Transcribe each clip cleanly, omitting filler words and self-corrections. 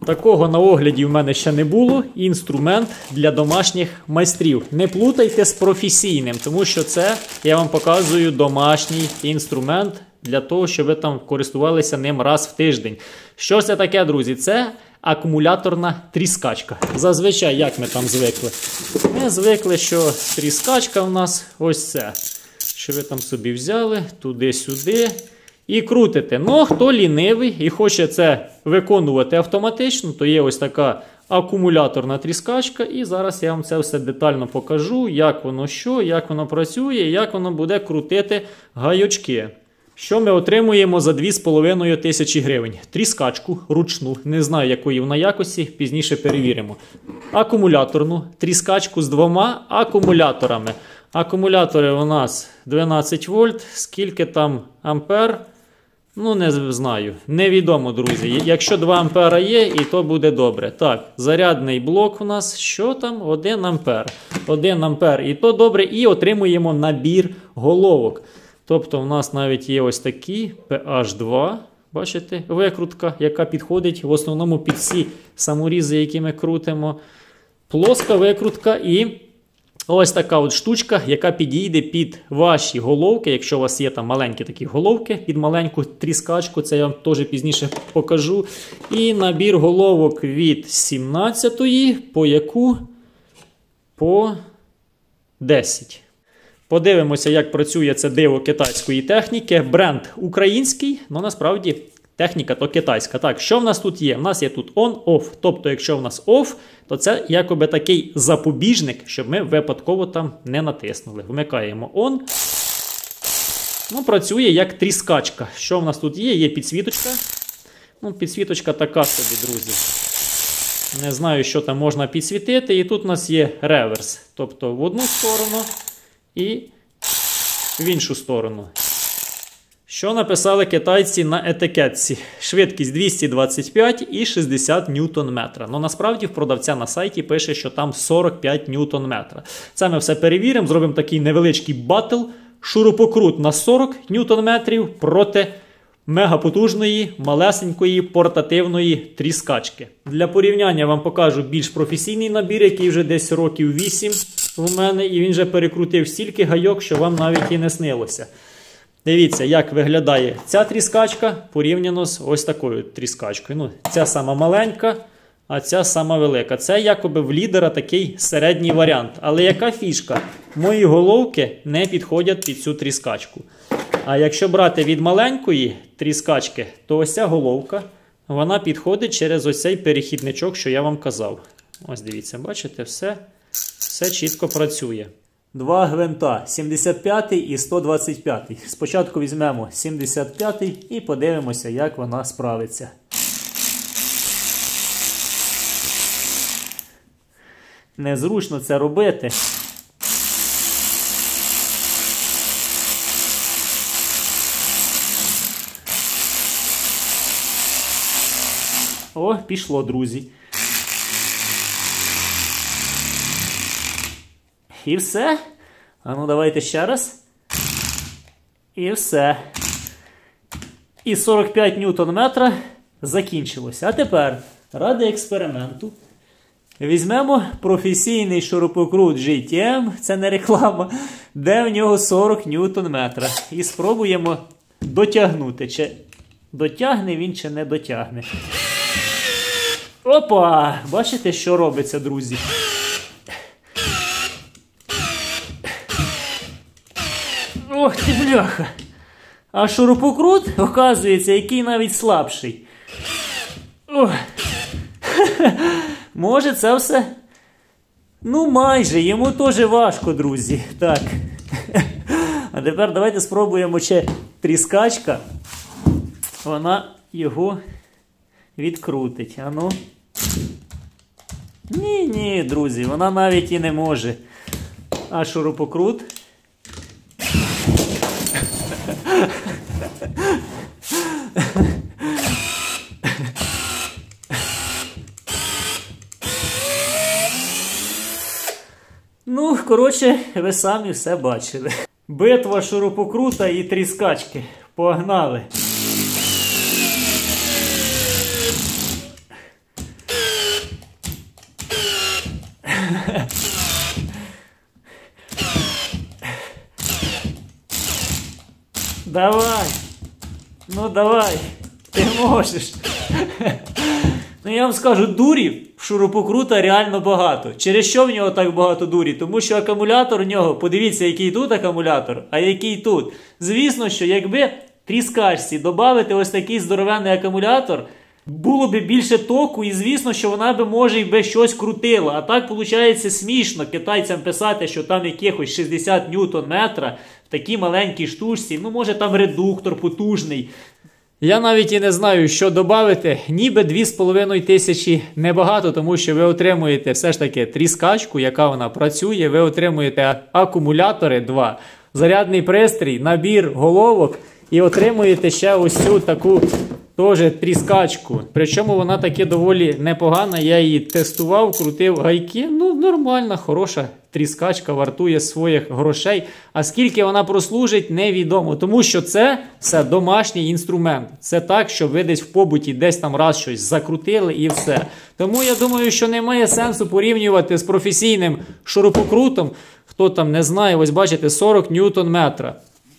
Такого на огляді в мене ще не було. Інструмент для домашніх майстрів. Не плутайте з професійним, тому що це, я вам показую, домашній інструмент для того, щоб ви там користувалися ним раз в тиждень. Що ж це таке, друзі? Це акумуляторна тріскачка. Зазвичай, як ми там звикли? Ми звикли, що тріскачка у нас ось це. Що ви там собі взяли, туди-сюди і крутите. Ну, хто лінивий і хоче це виконувати автоматично, то є ось така акумуляторна тріскачка. І зараз я вам це все детально покажу, як воно що, як воно працює, як воно буде крутити гайочки. Що ми отримуємо за 2500 гривень? Тріскачку ручну, не знаю якої вона якості, пізніше перевіримо. Акумуляторну тріскачку з двома акумуляторами. Акумулятори у нас 12 вольт, скільки там ампер? Ну, не знаю, невідомо, друзі. Якщо 2 ампера є, і то буде добре. Так, зарядний блок у нас, що там? 1 ампер. 1 ампер, і то добре, і отримуємо набір головок. Тобто у нас навіть є ось такі PH2, бачите, викрутка, яка підходить в основному під всі саморізи, які ми крутимо. Плоска викрутка і ось така от штучка, яка підійде під ваші головки, якщо у вас є там маленькі такі головки, під маленьку тріскачку, це я вам теж пізніше покажу. І набір головок від 17-ї, по яку? По 10. Подивимося, як працює це диво китайської техніки. Бренд український, але насправді техніка то китайська. Так, що в нас тут є? У нас є тут on-off. Тобто, якщо в нас off, то це якоби такий запобіжник, щоб ми випадково там не натиснули. Вмикаємо on. Ну, працює як тріскачка. Що в нас тут є? Є підсвіточка. Ну, підсвіточка така собі, друзі. Не знаю, що там можна підсвітити. І тут у нас є реверс. Тобто в одну сторону і в іншу сторону. Що написали китайці на етикетці? Швидкість 225 і 60 ньютон-метра. Ну, насправді, в продавця на сайті пише, що там 45 ньютон-метра. Це ми все перевіримо, зробимо такий невеличкий батл. Шурупокрут на 40 ньютон-метрів проти мегапотужної, малесенької, портативної тріскачки. Для порівняння вам покажу більш професійний набір, який вже десь років 8 у мене. І він вже перекрутив стільки гайок, що вам навіть і не снилося. Дивіться, як виглядає ця тріскачка порівняно з ось такою тріскачкою. Ну, ця сама маленька, а ця сама велика. Це якоби в лідера такий середній варіант. Але яка фішка? Мої головки не підходять під цю тріскачку. А якщо брати від маленької тріскачки, то ось ця головка, вона підходить через ось цей перехідничок, що я вам казав. Ось дивіться, бачите, все чітко працює. Два гвинта, 75-й і 125-й. Спочатку візьмемо 75-й і подивимося, як вона справиться. Незручно це робити. О, пішло, друзі. І все. А ну давайте ще раз. І все. І 45 ньютон-метра закінчилося. А тепер, ради експерименту, візьмемо професійний шурупокрут GTM, це не реклама, де в нього 40 ньютон-метра. І спробуємо дотягнути. Чи дотягне він, чи не дотягне. Опа! Бачите, що робиться, друзі? Ох ти, бляха! А шурупокрут, оказується, який навіть слабший. Ох. Може це все? Ну майже, йому теж важко, друзі. Так. А тепер давайте спробуємо, чи тріскачка, вона його відкрутить. А ну. Ні, друзі, вона навіть і не може. А шурупокрут? Ну, коротше, ви самі все бачили. Битва шурупокрута і тріскачки. Погнали! Давай. Ну давай. Ти можеш. Ну я вам скажу, дурів в шурупокрута реально багато. Через що в нього так багато дурі? Тому що акумулятор в нього, подивіться, який тут акумулятор, а який тут. Звісно, що якби тріскачці додати ось такий здоровенний акумулятор, було б більше току, і звісно, що вона би, може, і би щось крутила. А так, виходить, смішно китайцям писати, що там якихось 60 ньютон-метра в такій маленькій штучці. Ну, може, там редуктор потужний. Я навіть і не знаю, що додати. Ніби 2500 небагато, тому що ви отримуєте все ж таки тріскачку, яка вона працює, ви отримуєте акумулятори 2, зарядний пристрій, набір головок і отримуєте ще ось цю таку теж тріскачку. Причому вона таки доволі непогана, я її тестував, крутив гайки, ну нормальна, хороша тріскачка, вартує своїх грошей. А скільки вона прослужить, невідомо, тому що це все домашній інструмент. Це так, що ви десь в побуті десь там раз щось закрутили і все. Тому я думаю, що немає сенсу порівнювати з професійним шурупокрутом. Хто там не знає, ось бачите, 40 ньютон-метра.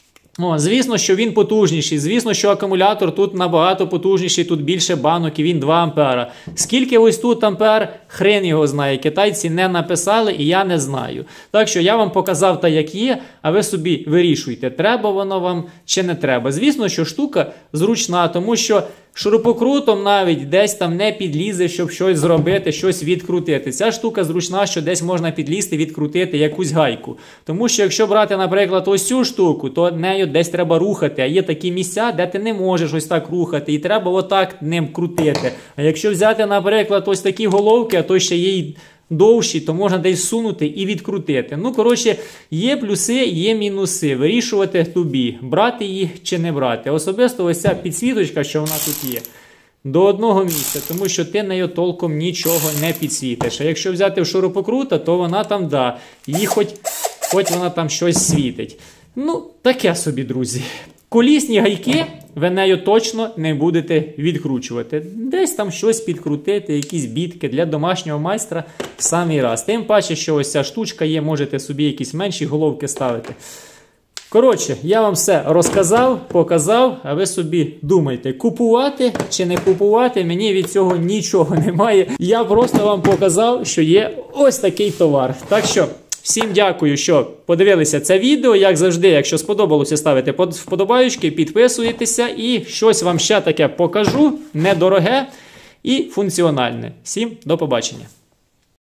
О, звісно, що він потужніший, звісно, що акумулятор тут набагато потужніший, тут більше банок і він 2 ампера. Скільки ось тут ампер, хрен його знає, китайці не написали і я не знаю. Так що я вам показав так, як є, а ви собі вирішуйте, треба воно вам чи не треба. Звісно, що штука зручна, тому що шурупокрутом навіть десь там не підлізе, щоб щось зробити, щось відкрутити. Ця штука зручна, що десь можна підлізти, відкрутити якусь гайку. Тому що якщо брати, наприклад, ось цю штуку, то нею десь треба рухати. А є такі місця, де ти не можеш ось так рухати, і треба отак ним крутити. А якщо взяти, наприклад, ось такі головки, а то ще є й довші, то можна десь сунути і відкрутити. Ну, коротше, є плюси, є мінуси. Вирішувати тобі, брати їх чи не брати. Особисто ось ця підсвіточка, що вона тут є, до одного місця, тому що ти нею толком нічого не підсвітиш. А якщо взяти в шурупокрута, то вона там, да, їй хоч вона там щось світить. Ну, таке собі, друзі. Колісні гайки ви нею точно не будете відкручувати. Десь там щось підкрутити, якісь бітки для домашнього майстра в самий раз. Тим паче, що ось ця штучка є, можете собі якісь менші головки ставити. Коротше, я вам все розказав, показав, а ви собі думайте, купувати чи не купувати, мені від цього нічого немає. Я просто вам показав, що є ось такий товар. Так що, всім дякую, що подивилися це відео. Як завжди, якщо сподобалося, ставите вподобайки, підписуєтеся і щось вам ще таке покажу, недороге і функціональне. Всім до побачення.